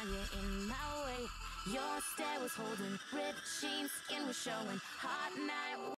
you're in my way. Your stare was holding, ripped jeans, skin was showing. Hot night.